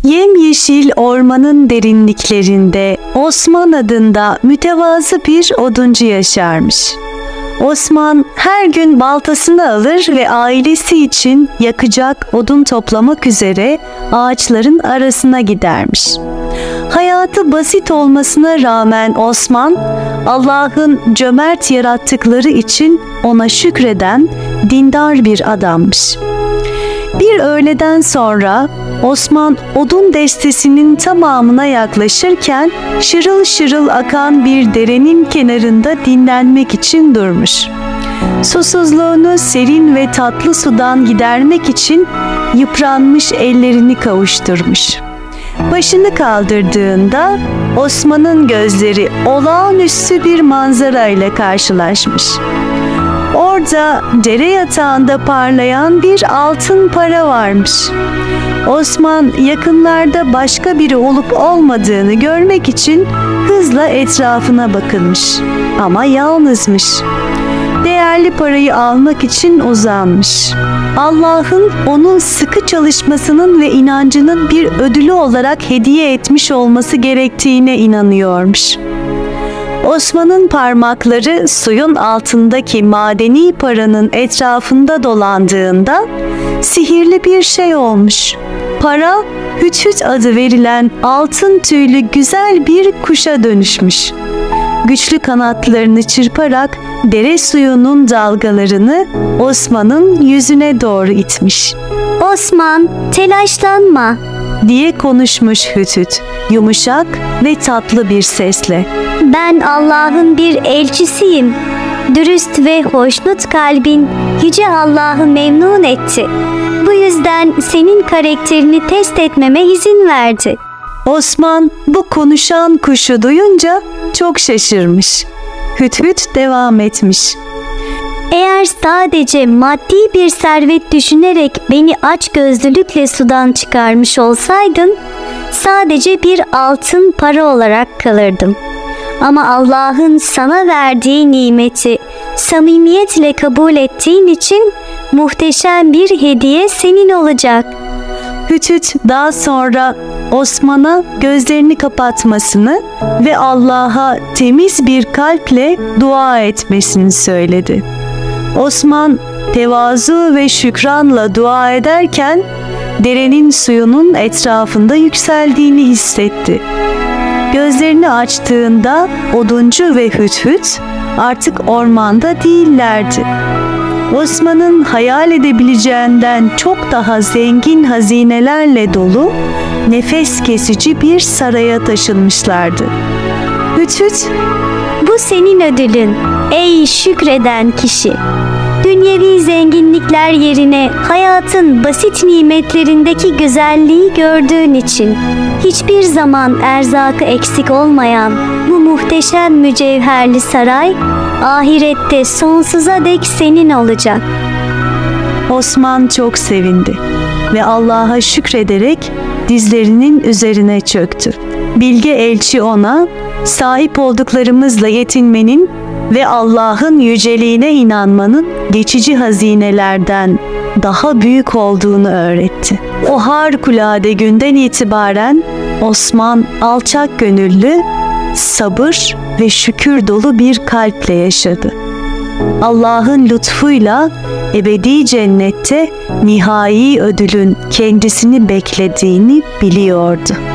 Yemyeşil ormanın derinliklerinde Osman adında mütevazı bir oduncu yaşarmış. Osman her gün baltasını alır ve ailesi için yakacak odun toplamak üzere ağaçların arasına gidermiş. Hayatı basit olmasına rağmen Osman, Allah'ın cömert yarattıkları için ona şükreden dindar bir adammış. Bir öğleden sonra Osman odun destesinin tamamına yaklaşırken şırıl şırıl akan bir derenin kenarında dinlenmek için durmuş. Susuzluğunu serin ve tatlı sudan gidermek için yıpranmış ellerini kavuşturmuş. Başını kaldırdığında Osman'ın gözleri olağanüstü bir manzara ile karşılaşmış. Orada dere yatağında parlayan bir altın para varmış. Osman yakınlarda başka biri olup olmadığını görmek için hızla etrafına bakınmış. Ama yalnızmış. Değerli parayı almak için uzanmış. Allah'ın onun sıkı çalışmasının ve inancının bir ödülü olarak hediye etmiş olması gerektiğine inanıyormuş. Osman'ın parmakları suyun altındaki madeni paranın etrafında dolandığında sihirli bir şey olmuş. Para, Hüt adı verilen altın tüylü güzel bir kuşa dönüşmüş. Güçlü kanatlarını çırparak dere suyunun dalgalarını Osman'ın yüzüne doğru itmiş. "Osman, telaşlanma," diye konuşmuş Hüt, yumuşak ve tatlı bir sesle. "Ben Allah'ın bir elçisiyim. Dürüst ve hoşnut kalbin Yüce Allah'ı memnun etti. Bu yüzden senin karakterini test etmeme izin verdi." Osman bu konuşan kuşu duyunca çok şaşırmış. Hüt devam etmiş. "Eğer sadece maddi bir servet düşünerek beni açgözlülükle sudan çıkarmış olsaydın, sadece bir altın para olarak kalırdım. Ama Allah'ın sana verdiği nimeti samimiyetle kabul ettiğin için muhteşem bir hediye senin olacak." Hüt daha sonra Osman'a gözlerini kapatmasını ve Allah'a temiz bir kalple dua etmesini söyledi. Osman tevazu ve şükranla dua ederken derenin suyunun etrafında yükseldiğini hissetti. Gözlerini açtığında oduncu ve Hüt artık ormanda değillerdi. Osman'ın hayal edebileceğinden çok daha zengin hazinelerle dolu, nefes kesici bir saraya taşınmışlardı. Hüt, "Bu senin ödülün ey şükreden kişi. Dünyevi zenginlikler yerine hayatın basit nimetlerindeki güzelliği gördüğün için hiçbir zaman erzakı eksik olmayan bu muhteşem mücevherli saray ahirette sonsuza dek senin olacak." Osman çok sevindi ve Allah'a şükrederek dizlerinin üzerine çöktü. Bilge elçi ona sahip olduklarımızla yetinmenin ve Allah'ın yüceliğine inanmanın geçici hazinelerden daha büyük olduğunu öğretti. O harikulade günden itibaren Osman alçak gönüllü, sabır ve şükür dolu bir kalple yaşadı. Allah'ın lütfuyla ebedi cennette nihai ödülün kendisini beklediğini biliyordu.